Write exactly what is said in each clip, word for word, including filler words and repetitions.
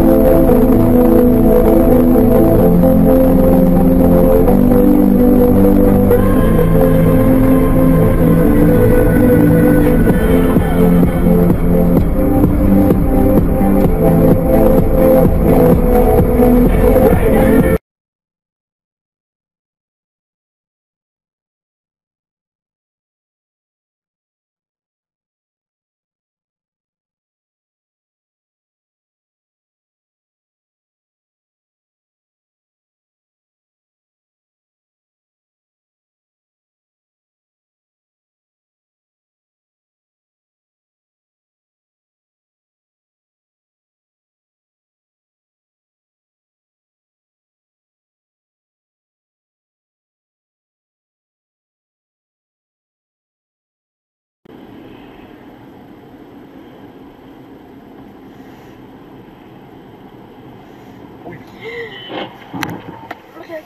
Блять.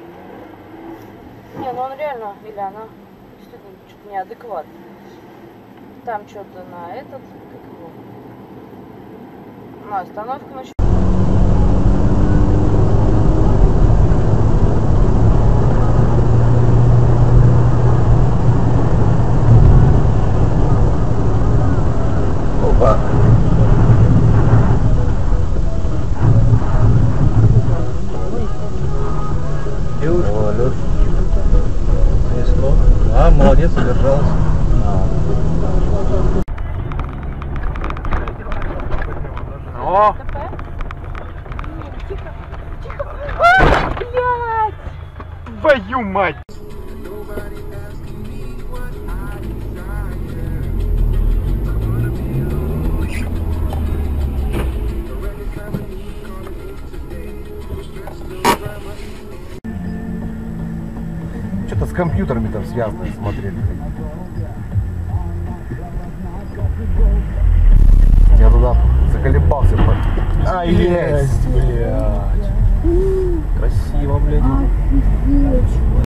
Не, ну он реально, или она действительно что-то неадекватно. Там что-то на этот, как его, на остановку начала. Опа. О, лед. Снесло. А, молодец, удержалась. О! Тихо, тихо. А, блядь! Твою мать! Что-то с компьютерами там связано, смотрели. Я туда заколебался. А, есть, блядь. Красиво, блядь.